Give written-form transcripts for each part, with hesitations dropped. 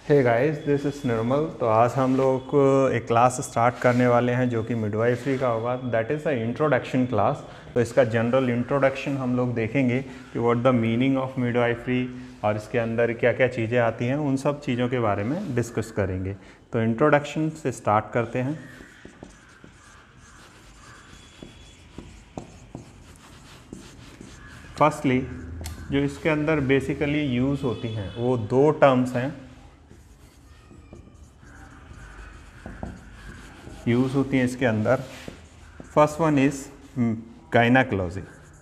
Hey guys, this is Nirmal. तो आज हम लोग एक क्लास स्टार्ट करने वाले हैं जो कि मिडवाइफरी का होगा। That is a introduction class. तो इसका जनरल इंट्रोडक्शन हम लोग देखेंगे कि what the meaning of midwifery और इसके अंदर क्या क्या चीज़ें आती हैं, उन सब चीज़ों के बारे में डिस्कस करेंगे। तो इंट्रोडक्शन से स्टार्ट करते हैं। फर्स्टली जो इसके अंदर बेसिकली यूज़ होती हैं वो दो टर्म्स हैं, यूज़ होती हैं इसके अंदर। First one is gynaecology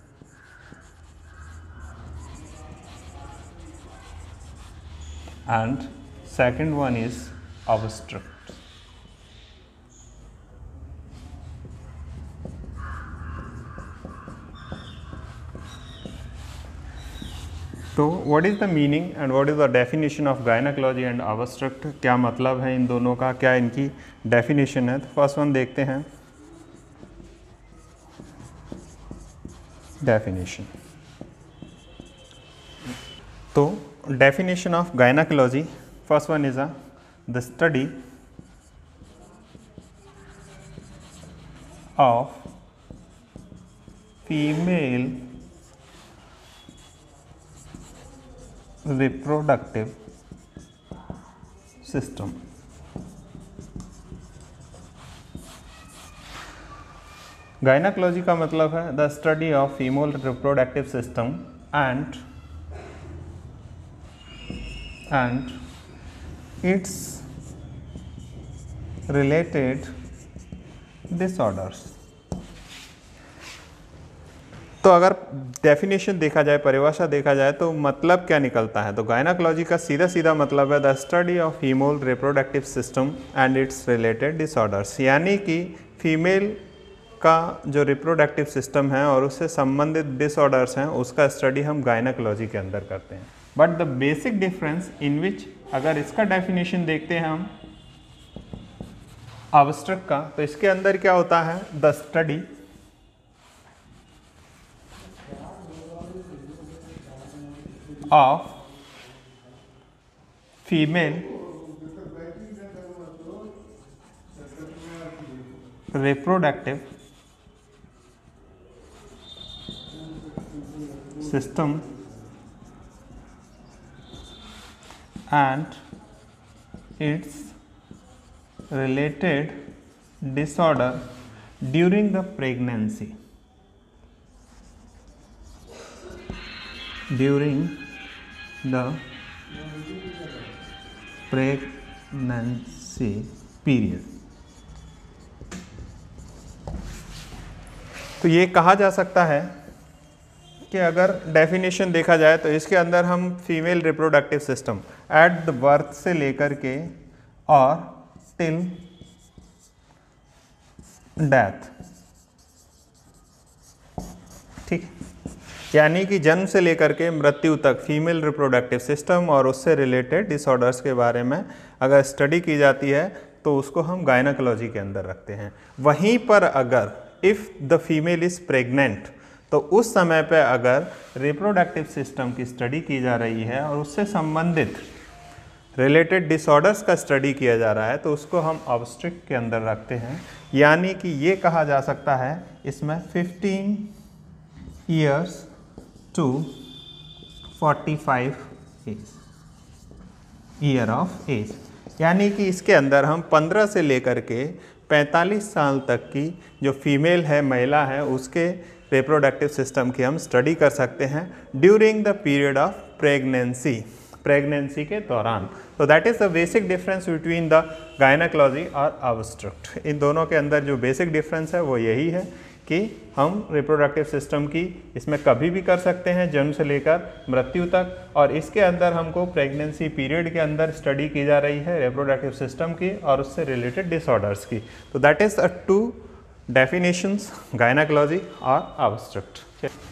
and second one is obstruct. तो what is the meaning and what is the definition of gynaecology and obstruct, क्या मतलब है इन दोनों का, क्या इनकी डेफिनेशन है। तो फर्स्ट वन देखते हैं, डेफिनेशन। तो definition of gynaecology, first one is the study of female reproductive system। Gynaecology का मतलब है the study of female reproductive system and its related disorders. तो अगर डेफिनेशन देखा जाए, परिभाषा देखा जाए, तो मतलब क्या निकलता है। तो गायनेकोलॉजी का सीधा सीधा मतलब है the study of female reproductive system and its related disorders, यानी कि फीमेल का जो रिप्रोडक्टिव सिस्टम है और उससे संबंधित डिसऑर्डर्स हैं, उसका स्टडी हम गायनेकोलॉजी के अंदर करते हैं। But the basic difference in which, अगर इसका डेफिनेशन देखते हैं हम ऑब्स्ट्रक्ट का, तो इसके अंदर क्या होता है, the study of female reproductive system and its related disorder during the pregnancy, during the pregnancy period। तो ये कहा जा सकता है कि अगर डेफिनेशन देखा जाए तो इसके अंदर हम female reproductive system at the birth से लेकर के और टिल डेथ, ठीक, यानी कि जन्म से लेकर के मृत्यु तक फीमेल रिप्रोडक्टिव सिस्टम और उससे रिलेटेड डिसऑर्डर्स के बारे में अगर स्टडी की जाती है तो उसको हम गायनेकोलॉजी के अंदर रखते हैं। वहीं पर अगर if the female is pregnant, तो उस समय पे अगर रिप्रोडक्टिव सिस्टम की स्टडी की जा रही है और उससे संबंधित रिलेटेड डिसऑर्डर्स का स्टडी किया जा रहा है, तो उसको हम ऑब्स्ट्रिक्ट के अंदर रखते हैं। यानी कि ये कहा जा सकता है इसमें 15 years to 45 year of age, यानी कि इसके अंदर हम 15 से लेकर के 45 साल तक की जो फीमेल है, महिला है, उसके रिप्रोडक्टिव सिस्टम की हम स्टडी कर सकते हैं during the period of pregnancy, pregnancy के दौरान। तो that is the basic difference between the gynaecology और ऑब्स्ट्रक्ट। इन दोनों के अंदर जो बेसिक डिफरेंस है वो यही है कि हम रिप्रोडक्टिव सिस्टम की इसमें कभी भी कर सकते हैं, जन्म से लेकर मृत्यु तक, और इसके अंदर हमको प्रेगनेंसी पीरियड के अंदर स्टडी की जा रही है रिप्रोडक्टिव सिस्टम की और उससे रिलेटेड डिसऑर्डर्स की। तो that is two definitions, gynaecology और ऑब्स्ट्रक्ट।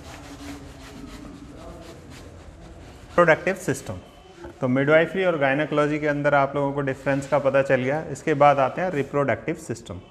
रिप्रोडक्टिव सिस्टम, तो मिडवाइफरी और गायनेकोलॉजी के अंदर आप लोगों को डिफरेंस का पता चल गया। इसके बाद आते हैं reproductive system.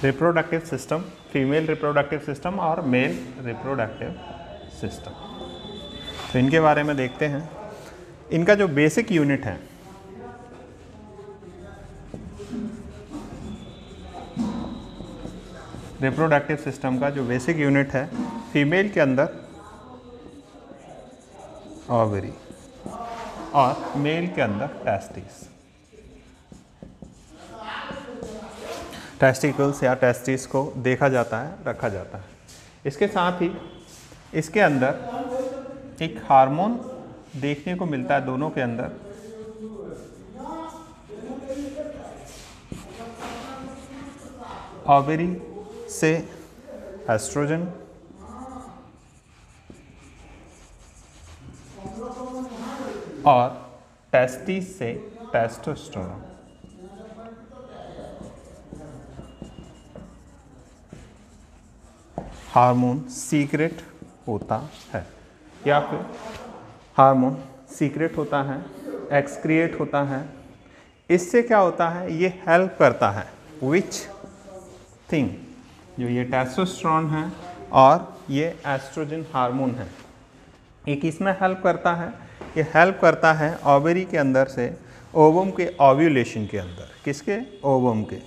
Reproductive system, female reproductive system और मेल रिप्रोडक्टिव सिस्टम। तो इनके बारे में देखते हैं। इनका जो बेसिक यूनिट है, रिप्रोडक्टिव सिस्टम का जो बेसिक यूनिट है, फीमेल के अंदर ओवरी और मेल के अंदर टेस्टिस। टेस्टिकल्स या टेस्टिस को देखा जाता है, रखा जाता है। इसके साथ ही इसके अंदर एक हार्मोन देखने को मिलता है दोनों के अंदर, ओवरी से एस्ट्रोजन और टेस्टिस से टेस्टोस्टेरोन। हार्मोन सीक्रेट होता है या फिर हार्मोन सीक्रेट होता है, एक्सक्रिएट होता है। इससे क्या होता है, ये हेल्प करता है विच थिंग, जो ये टेस्टोस्टेरोन है और ये एस्ट्रोजन हार्मोन है, एक इसमें हेल्प करता है। ये हेल्प करता है ओवरी के अंदर से ओवम के ओव्यूलेशन के अंदर, किसके, ओवम के।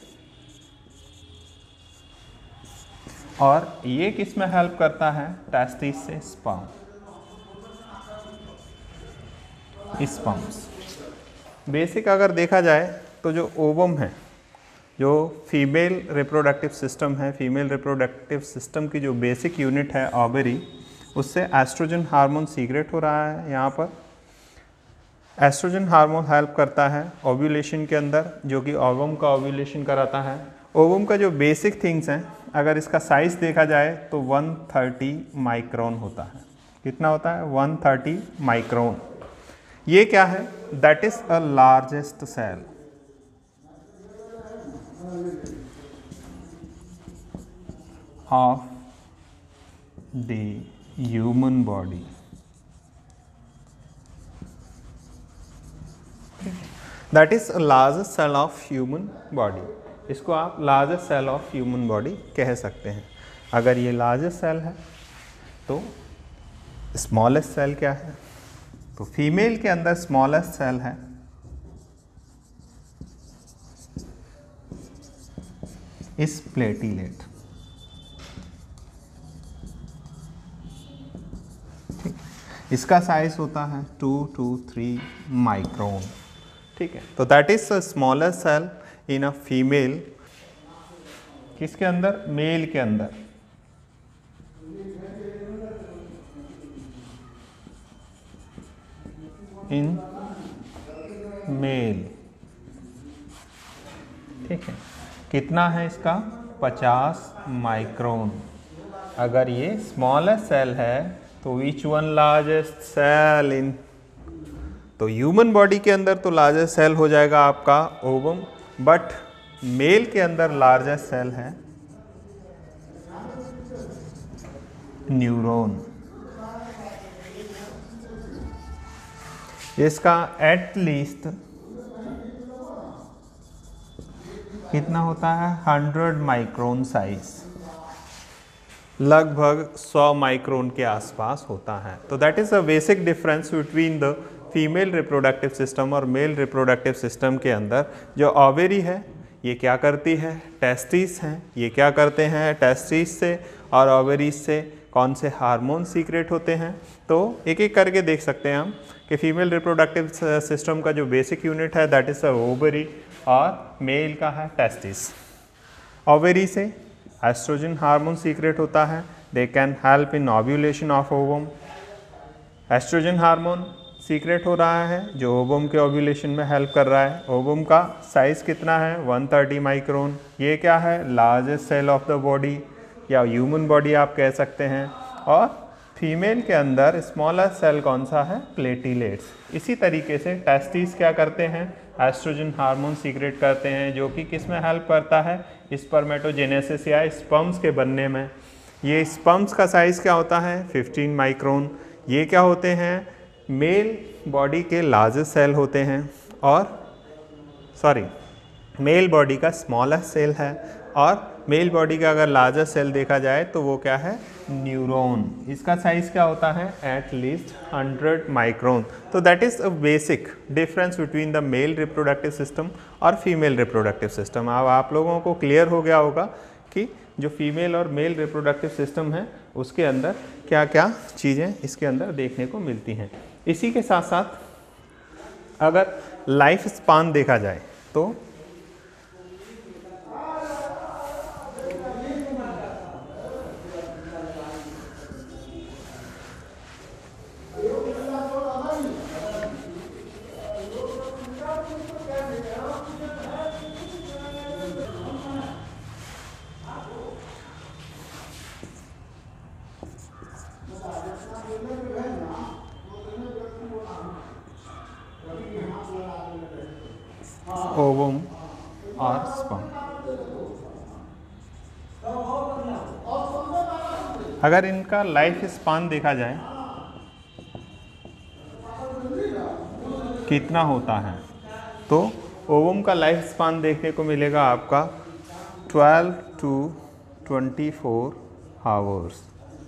और ये किस में हेल्प करता है, टेस्टिस से स्पर्म, स्पर्म्स। बेसिक अगर देखा जाए तो जो ओवम है, जो फीमेल रिप्रोडक्टिव सिस्टम है, फीमेल रिप्रोडक्टिव सिस्टम की जो बेसिक यूनिट है ओवरी, उससे एस्ट्रोजन हार्मोन सीक्रेट हो रहा है। यहाँ पर एस्ट्रोजन हार्मोन हेल्प करता है ओव्यूलेशन के अंदर, जो कि ओवम का ओव्यूलेशन कराता है। ओवम का जो बेसिक थिंग्स हैं, अगर इसका साइज़ देखा जाए तो 130 माइक्रोन होता है। कितना होता है, 130 माइक्रोन। ये क्या है, that is a largest cell of the human body. That is a largest cell of human body. इसको आप largest cell of human body कह सकते हैं। अगर ये लार्जेस्ट सेल है तो स्मॉलेस्ट सेल क्या है, तो फीमेल के अंदर स्मॉलेस्ट सेल है इस प्लेटिलेट। इसका साइज होता है 2 to 3 माइक्रोन। ठीक है, तो that is the smallest cell in a female. किसके अंदर, मेल के अंदर। In male. ठीक है, कितना है इसका, 50 माइक्रोन। अगर ये स्मॉलेस्ट सेल है तो which one largest cell in, तो ह्यूमन बॉडी के अंदर तो लार्जेस्ट सेल हो जाएगा आपका ओवम, बट मेल के अंदर लार्जेस्ट सेल है न्यूरॉन। इसका एट लीस्ट कितना होता है, 100 माइक्रोन साइज, लगभग 100 माइक्रोन के आसपास होता है। तो that is a basic difference between the female reproductive system और मेल रिप्रोडक्टिव सिस्टम के अंदर। जो ओवेरी है ये क्या करती है, टेस्टिस हैं, ये क्या करते हैं, टेस्टिस से और ओवेरीज से कौन से हार्मोन सीक्रेट होते हैं। तो एक एक करके देख सकते हैं हम कि फीमेल रिप्रोडक्टिव सिस्टम का जो बेसिक यूनिट है दैट इज अ ओवरी और मेल का है टेस्टिस। ओवरी से एस्ट्रोजन हार्मोन सीक्रेट होता है, they can help in ovulation of ovum. Oestrogen hormone secrete हो रहा है जो ओवम के ओव्यूलेशन में हेल्प कर रहा है। ओवम का साइज कितना है, 130 माइक्रोन। ये क्या है, largest cell of the body या ह्यूमन बॉडी आप कह सकते हैं। और फीमेल के अंदर स्मॉलेस्ट सेल कौन सा है, प्लेटिलेट्स। इसी तरीके से टेस्टिस क्या करते हैं, एस्ट्रोजन हार्मोन सीक्रेट करते हैं, जो कि किस में हेल्प करता है, स्पर्मेटोजेनेसिस या स्पर्म्स के बनने में। ये स्पर्म्स का साइज़ क्या होता है, 15 माइक्रोन। ये क्या होते हैं, मेल बॉडी के लार्जेस्ट सेल होते हैं। और मेल बॉडी का स्मॉलेस्ट सेल है, और मेल बॉडी का अगर लार्जेस्ट सेल देखा जाए तो वो क्या है, न्यूरॉन। इसका साइज क्या होता है, एट लीस्ट 100 माइक्रोन। तो that is a basic difference between the male reproductive system और फीमेल रिप्रोडक्टिव सिस्टम। अब आप लोगों को क्लियर हो गया होगा कि जो फीमेल और मेल रिप्रोडक्टिव सिस्टम है उसके अंदर क्या क्या चीज़ें इसके अंदर देखने को मिलती हैं। इसी के साथ साथ अगर लाइफ स्पान देखा जाए तो ओवम और स्पर्म, अगर इनका लाइफ स्पान देखा जाए कितना होता है, तो ओवम का लाइफ स्पान देखने को मिलेगा आपका 12 to 24 आवर्स।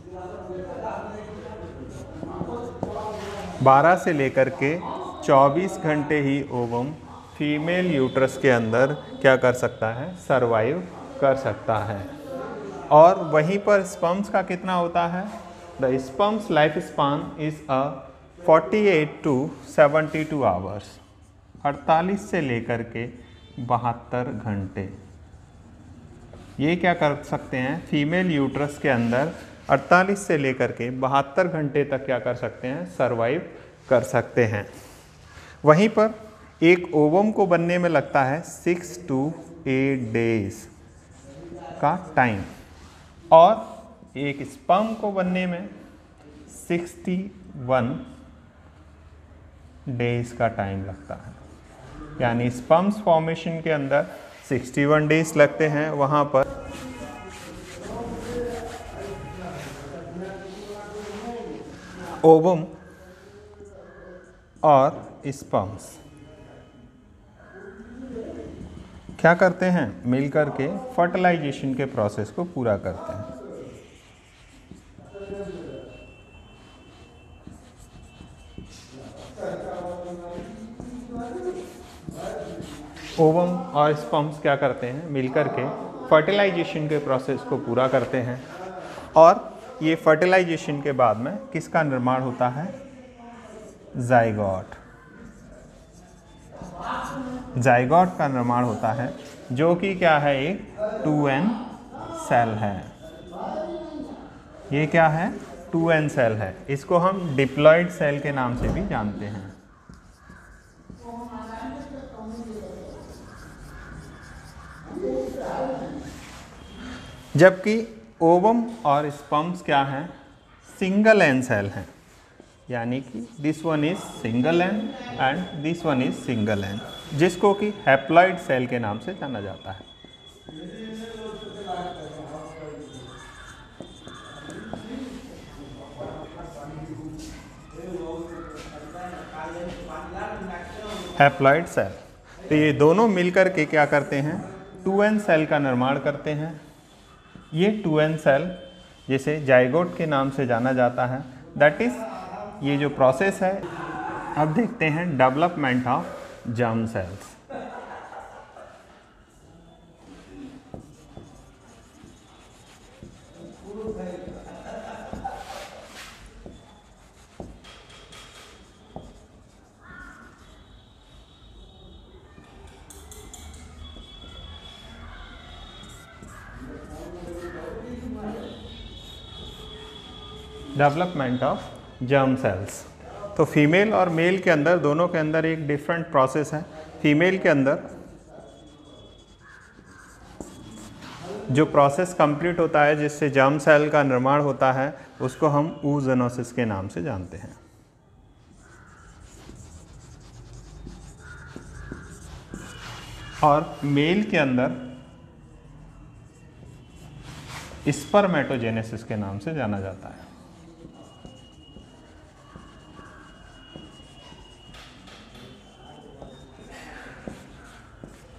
12 से लेकर के 24 घंटे ही ओवम फीमेल यूट्रस के अंदर क्या कर सकता है, सरवाइव कर सकता है। और वहीं पर स्पर्म्स का कितना होता है, the sperms life span is a 48 to 72 hours, 48 से लेकर के 72 घंटे। ये क्या कर सकते हैं, फीमेल यूट्रस के अंदर 48 से लेकर के 72 घंटे तक क्या कर सकते हैं, सरवाइव कर सकते हैं। वहीं पर एक ओवम को बनने में लगता है 6 to 8 डेज का टाइम, और एक स्पर्म को बनने में 61 डेज का टाइम लगता है। यानी स्पर्म्स फॉर्मेशन के अंदर 61 डेज लगते हैं, वहाँ पर ओवम और स्पर्म्स क्या करते हैं, मिलकर के फर्टिलाइजेशन के प्रोसेस को पूरा करते हैं। ओवम और स्पर्म्स क्या करते हैं, मिलकर के फर्टिलाइजेशन के प्रोसेस को पूरा करते हैं, और ये फर्टिलाइजेशन के बाद में किसका निर्माण होता है, जाइगोट। जाइगोट का निर्माण होता है, जो कि क्या है, एक 2n सेल है। ये क्या है, 2n सेल है। इसको हम डिप्लॉयड सेल के नाम से भी जानते हैं। जबकि ओवम और स्पर्म्स क्या हैं, सिंगल एन सेल हैं। यानी कि this one is single n and this one is single n, जिसको कि हैप्लॉइड सेल के नाम से जाना जाता है। हैप्लॉइड सेल, तो ये दोनों मिलकर के क्या करते हैं, 2n सेल का निर्माण करते हैं। ये 2n सेल जिसे जाइगोट के नाम से जाना जाता है, दैट इज ये जो प्रोसेस है। अब देखते हैं development of germ cells. Development of germ cells, तो फीमेल और मेल के अंदर, दोनों के अंदर एक डिफरेंट प्रोसेस है। फीमेल के अंदर जो प्रोसेस कंप्लीट होता है जिससे जर्म सेल का निर्माण होता है, उसको हम oogenesis के नाम से जानते हैं। और मेल के अंदर स्पर्मेटोजेनेसिस के नाम से जाना जाता है।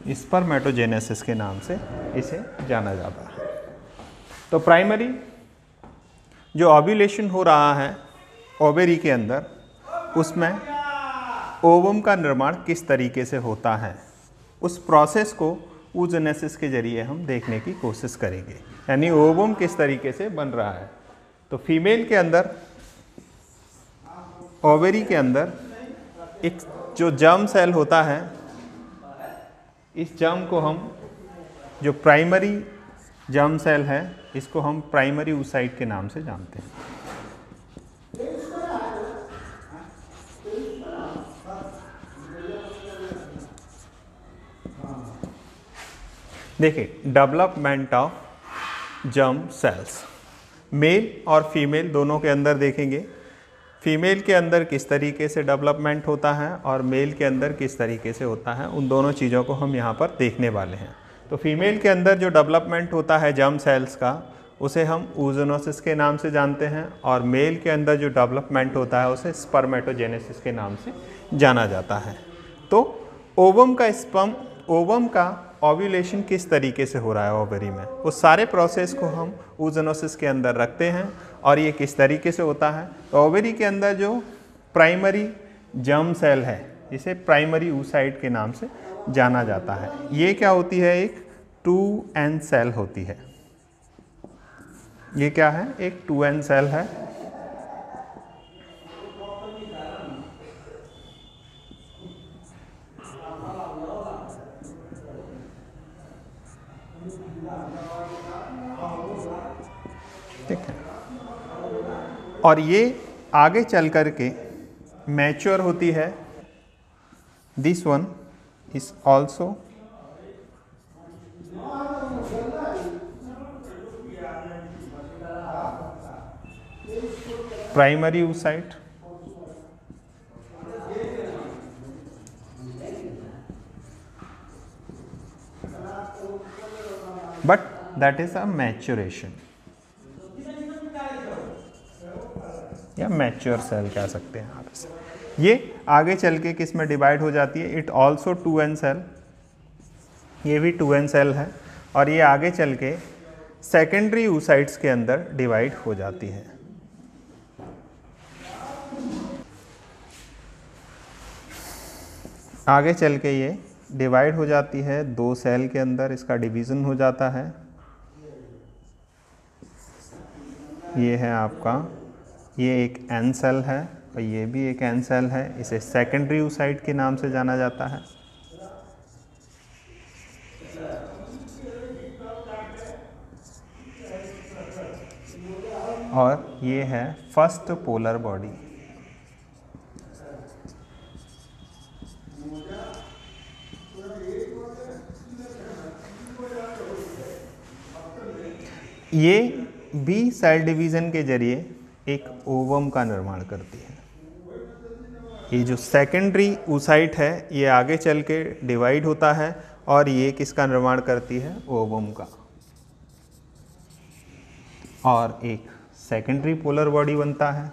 स्पर्मेटोजेनेसिस के नाम से इसे जाना जाता है। तो प्राइमरी जो ओव्यूलेशन हो रहा है ओवेरी के अंदर, उसमें ओवम का निर्माण किस तरीके से होता है, उस प्रोसेस को oogenesis के जरिए हम देखने की कोशिश करेंगे, यानी ओवम किस तरीके से बन रहा है। तो फीमेल के अंदर, ओवेरी के अंदर एक जो जर्म सेल होता है, इस जर्म को हम, जो प्राइमरी जर्म सेल है, इसको हम प्राइमरी oocyte के नाम से जानते हैं। देखिए, development of germ cells male और फीमेल दोनों के अंदर देखेंगे। फीमेल के अंदर किस तरीके से डेवलपमेंट होता है और मेल के अंदर किस तरीके से होता है, उन दोनों चीज़ों को हम यहाँ पर देखने वाले हैं। तो फीमेल के अंदर जो डेवलपमेंट होता है जर्म सेल्स का, उसे हम oogenesis के नाम से जानते हैं, और मेल के अंदर जो डेवलपमेंट होता है उसे स्पर्मेटोजेनेसिस के नाम से जाना जाता है। तो ओवम का स्पर्म, ओवम का ओव्यूलेशन किस तरीके से हो रहा है ओवरी में, उस सारे प्रोसेस को हम oogenesis के अंदर रखते हैं, और ये किस तरीके से होता है। तो ओवरी के अंदर जो प्राइमरी जर्म सेल है, इसे प्राइमरी oocyte के नाम से जाना जाता है। ये क्या होती है, एक 2n सेल होती है। ये क्या है, एक 2n सेल है। ठीक है, और ये आगे चल कर के मैच्योर होती है। This one is also primary oocyte, but that is a maturation या मैच्योर सेल कह सकते हैं आप इसे। ये आगे चल के किस में डिवाइड हो जाती है, इट ऑल्सो 2n सेल, ये भी 2n सेल है, और ये आगे चल के सेकेंडरी oocytes के अंदर डिवाइड हो जाती है। आगे चल के ये डिवाइड हो जाती है 2 सेल के अंदर, इसका डिवीज़न हो जाता है। ये है आपका, ये एक n सेल है और ये भी एक n सेल है, इसे सेकेंडरी oocyte के नाम से जाना जाता है। और ये है फर्स्ट पोलर बॉडी। ये भी सेल डिवीज़न के जरिए एक ओवम का निर्माण करती है। ये जो सेकेंडरी oocyte है, ये आगे चल के डिवाइड होता है, और ये किसका निर्माण करती है, ओवम का, और एक सेकेंडरी पोलर बॉडी बनता है।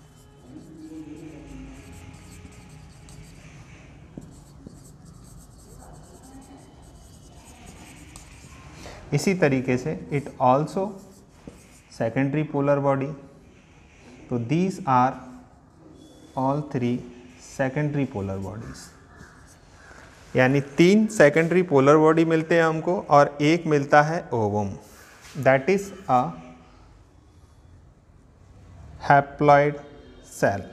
इसी तरीके से it also secondary polar body. तो these are all 3 secondary polar bodies, यानी 3 सेकेंडरी पोलर बॉडी मिलते हैं हमको, और एक मिलता है ovum, that is a haploid cell.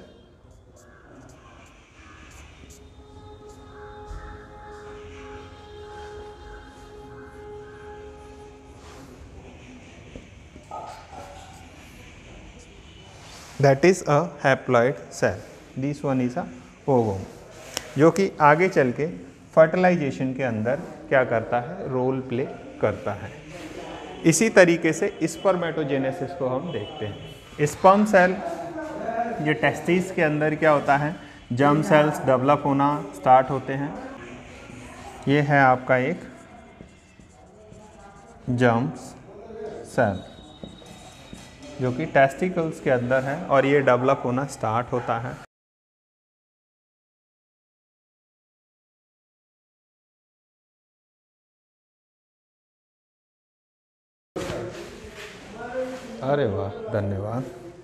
That is a haploid cell, this one is a ovum, जो कि आगे चल के फर्टिलाइजेशन के अंदर क्या करता है, रोल प्ले करता है। इसी तरीके से स्पर्मेटोजेनेसिस को हम देखते हैं। स्पर्म सेल, ये टेस्टिस के अंदर क्या होता है, जर्म सेल्स डेवलप होना स्टार्ट होते हैं। ये है आपका एक जर्म सेल जो कि टेस्टिकल्स के अंदर है, और ये डेवलप होना स्टार्ट होता है। अरे वाह, धन्यवाद।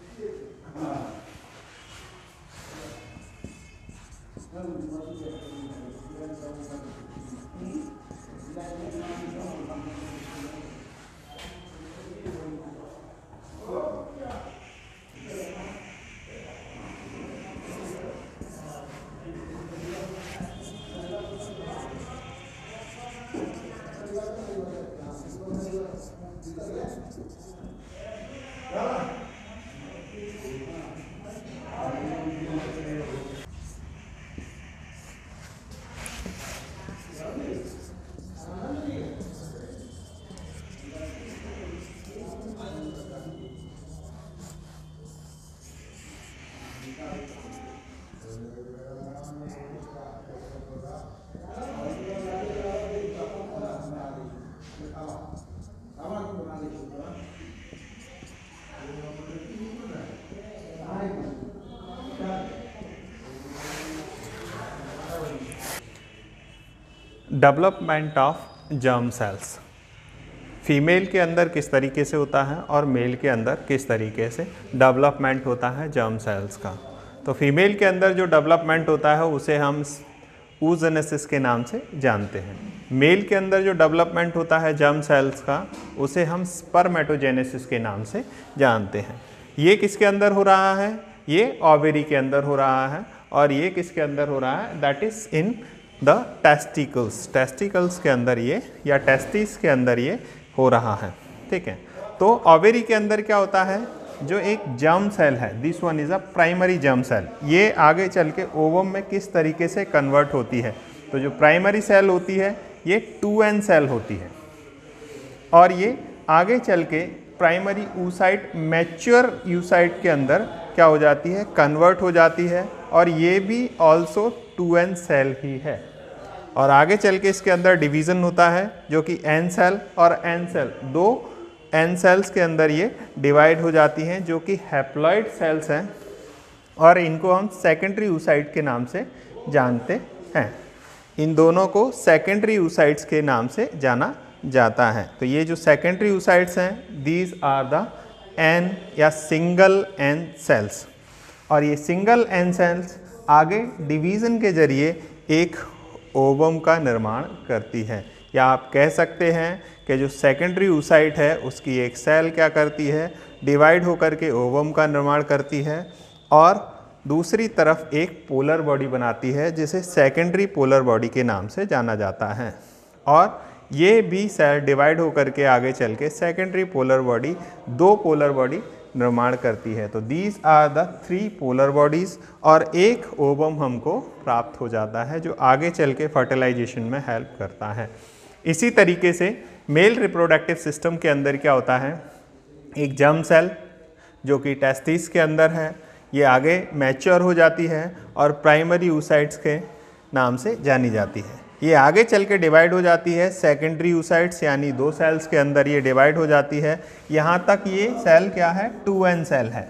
Development of germ cells female के अंदर किस तरीके से होता है और मेल के अंदर किस तरीके से डेवलपमेंट होता है जर्म सेल्स का। तो फीमेल के अंदर जो डेवलपमेंट होता है उसे हम oogenesis के नाम से जानते हैं। मेल के अंदर जो डेवलपमेंट होता है जर्म सेल्स का उसे हम स्पर्मेटोजेनेसिस के नाम से जानते हैं। ये किसके अंदर हो रहा है? ये ओवेरी के अंदर हो रहा है। और ये किसके अंदर हो रहा है? That is in the testicles. Testicles के अंदर ये, या टेस्टिस के अंदर ये हो रहा है। ठीक है। तो ओवेरी के अंदर क्या होता है? जो एक जर्म सेल है, this one is a primary germ cell, ये आगे चल के ओवम में किस तरीके से कन्वर्ट होती है। तो जो प्राइमरी सेल होती है ये 2n सेल होती है और ये आगे चल के प्राइमरी oocyte मैच्योर oocyte के अंदर क्या हो जाती है? कन्वर्ट हो जाती है। और ये भी ऑल्सो 2n सेल ही है। और आगे चल के इसके अंदर डिवीज़न होता है जो कि n सेल और n सेल, दो n सेल्स के अंदर ये डिवाइड हो जाती हैं जो कि हैप्लॉइड सेल्स हैं और इनको हम सेकेंडरी oocyte के नाम से जानते हैं। इन दोनों को सेकेंडरी oocytes के नाम से जाना जाता है। तो ये जो सेकेंडरी oocytes हैं, दीज आर द n या सिंगल n सेल्स। और ये सिंगल n सेल्स आगे डिवीज़न के जरिए एक ओवम का निर्माण करती है। या आप कह सकते हैं कि जो सेकेंडरी oocyte है उसकी एक सेल क्या करती है? डिवाइड होकर के ओवम का निर्माण करती है और दूसरी तरफ एक पोलर बॉडी बनाती है जिसे सेकेंडरी पोलर बॉडी के नाम से जाना जाता है। और ये भी सेल डिवाइड होकर के आगे चल के सेकेंडरी पोलर बॉडी, दो पोलर बॉडी निर्माण करती है। तो these are the 3 polar bodies और एक ओवम हमको प्राप्त हो जाता है जो आगे चल के फर्टिलाइजेशन में हेल्प करता है। इसी तरीके से मेल रिप्रोडक्टिव सिस्टम के अंदर क्या होता है? एक जर्म सेल जो कि टेस्टिस के अंदर है, ये आगे मैच्योर हो जाती है और प्राइमरी oocytes के नाम से जानी जाती है। ये आगे चल के डिवाइड हो जाती है सेकेंडरी oocytes यानी 2 सेल्स के अंदर ये डिवाइड हो जाती है। यहाँ तक ये सेल क्या है? 2n सेल है,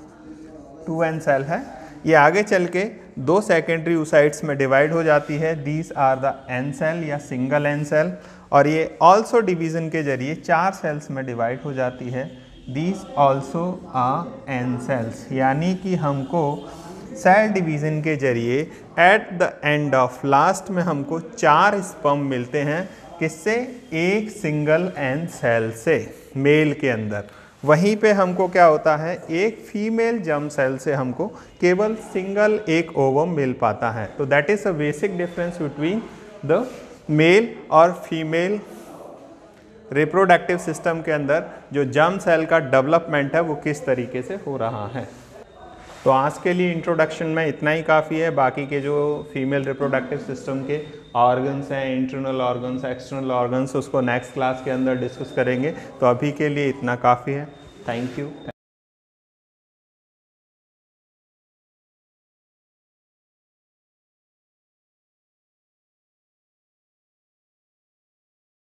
2n सेल है। ये आगे चल के 2 सेकेंडरी oocytes में डिवाइड हो जाती है, these are the n cell या सिंगल n सेल। और ये ऑल्सो डिवीज़न के जरिए 4 सेल्स में डिवाइड हो जाती है, these also are n cells. यानी कि हमको सेल डिवीज़न के जरिए at the end of last में हमको 4 स्पर्म मिलते हैं। किससे? एक सिंगल n सेल से मेल के अंदर। वहीं पे हमको क्या होता है? एक फीमेल जर्म सेल से हमको केवल सिंगल एक ओवम मिल पाता है। तो that is a basic difference between the male और फीमेल रिप्रोडक्टिव सिस्टम के अंदर जो जर्म सेल का डेवलपमेंट है वो किस तरीके से हो रहा है। तो आज के लिए इंट्रोडक्शन में इतना ही काफ़ी है। बाकी के जो फीमेल रिप्रोडक्टिव सिस्टम के ऑर्गन्स हैं, इंटरनल ऑर्गन्स, एक्सटर्नल ऑर्गन्स, उसको नेक्स्ट क्लास के अंदर डिस्कस करेंगे। तो अभी के लिए इतना काफ़ी है। Thank you.